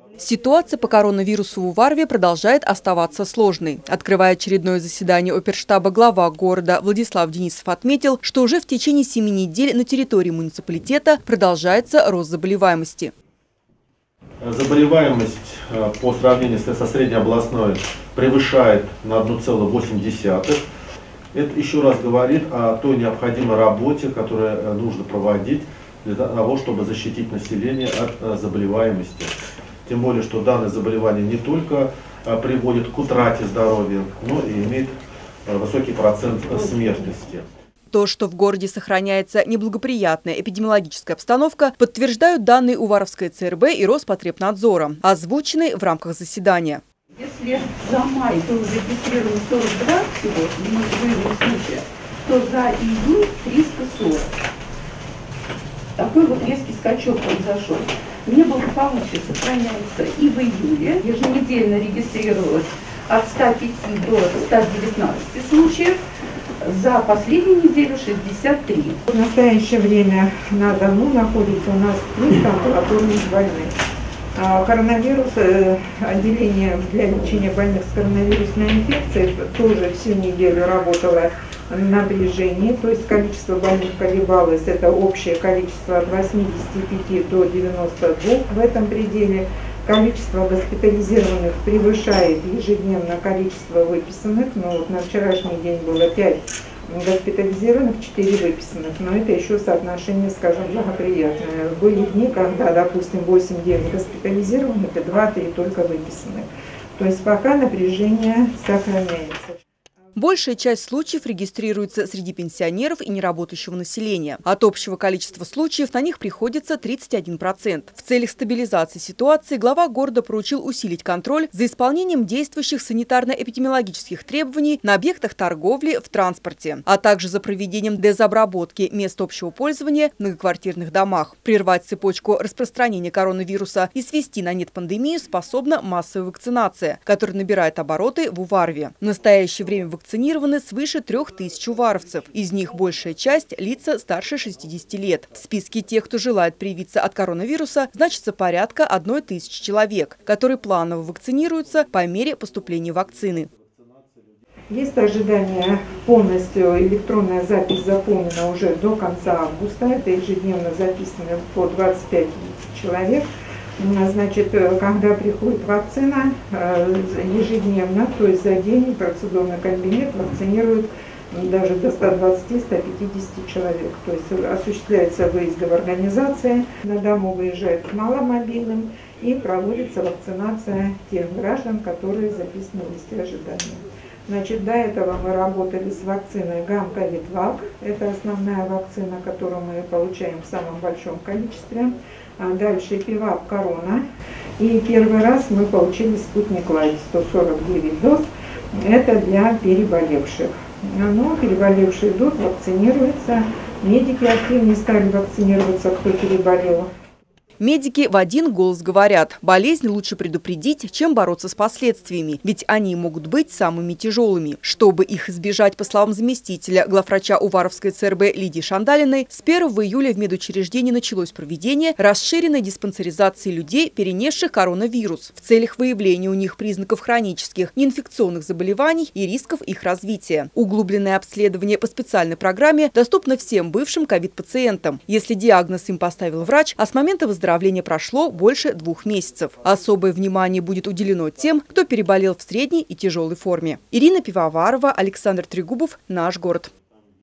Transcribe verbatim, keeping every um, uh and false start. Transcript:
Ситуация по коронавирусу в Уварве продолжает оставаться сложной. Открывая очередное заседание оперштаба, глава города Владислав Денисов отметил, что уже в течение семи недель на территории муниципалитета продолжается рост заболеваемости. Заболеваемость по сравнению со среднеобластной превышает на одна целая восемь десятых. Это еще раз говорит о той необходимой работе, которую нужно проводить для того, чтобы защитить население от заболеваемости. Тем более, что данное заболевание не только приводит к утрате здоровья, но и имеет высокий процент смертности. То, что в городе сохраняется неблагоприятная эпидемиологическая обстановка, подтверждают данные Уваровской ЦРБ и Роспотребнадзора, озвученные в рамках заседания. Если за май было зарегистрировано сорок два всего выявленных случая, то за июнь триста сорок. Такой вот резкий скачок произошел. Неблагополучие сохраняется и в июле. Еженедельно регистрировалось от ста пяти до ста девятнадцати случаев. За последнюю неделю шестьдесят три. В настоящее время на Дону находится у нас триста амбулаторных больных. Коронавирус, отделение для лечения больных с коронавирусной инфекцией тоже всю неделю работало на напряжении, то есть количество больных колебалось, это общее количество от восьмидесяти пяти до девяноста двух в этом пределе. Количество госпитализированных превышает ежедневно количество выписанных, но вот на вчерашний день было пять госпитализированных, четыре выписанных, но это еще соотношение, скажем, благоприятное. Были дни, когда, допустим, восемь-девять госпитализированных и два-три только выписанных. То есть пока напряжение сохраняется. Большая часть случаев регистрируется среди пенсионеров и неработающего населения. От общего количества случаев на них приходится тридцать один процент. В целях стабилизации ситуации глава города поручил усилить контроль за исполнением действующих санитарно-эпидемиологических требований на объектах торговли, в транспорте, а также за проведением дезобработки мест общего пользования в многоквартирных домах. Прервать цепочку распространения коронавируса и свести на нет пандемию способна массовая вакцинация, которая набирает обороты в Уварве. В настоящее время вакцинация Вакцинированы свыше трех тысяч уваровцев. Из них большая часть – лица старше шестидесяти лет. В списке тех, кто желает привиться от коронавируса, значится порядка одной тысячи человек, которые планово вакцинируются по мере поступления вакцины. Есть ожидание полностью, электронная запись заполнена уже до конца августа. Это ежедневно записано по двадцать пять тысяч человек. Значит, когда приходит вакцина, ежедневно, то есть за день процедурный кабинет вакцинирует даже до ста двадцати — ста пятидесяти человек. То есть осуществляется выезды в организации, на дому выезжают к маломобильным и проводится вакцинация тех граждан, которые записаны в листе ожидания. Значит, до этого мы работали с вакциной Гамковид-Вак. Это основная вакцина, которую мы получаем в самом большом количестве. А дальше Пивак Корона. И первый раз мы получили спутник Лайт, сто сорок девять доз. Это для переболевших. Но переболевшие идут, вакцинируются. Медики активнее стали вакцинироваться, кто переболел. Медики в один голос говорят, болезнь лучше предупредить, чем бороться с последствиями, ведь они могут быть самыми тяжелыми. Чтобы их избежать, по словам заместителя главврача Уваровской ЦРБ Лидии Шандалиной, с первого июля в медучреждении началось проведение расширенной диспансеризации людей, перенесших коронавирус, в целях выявления у них признаков хронических неинфекционных заболеваний и рисков их развития. Углубленное обследование по специальной программе доступно всем бывшим ковид-пациентам, если диагноз им поставил врач, а с момента выздоровления прошло больше двух месяцев. Особое внимание будет уделено тем, кто переболел в средней и тяжелой форме. Ирина Пивоварова, Александр Трегубов, «Наш город».